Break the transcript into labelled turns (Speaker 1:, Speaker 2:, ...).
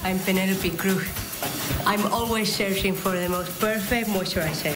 Speaker 1: I'm Penelope Cruz. I'm always searching for the most perfect moisturizer.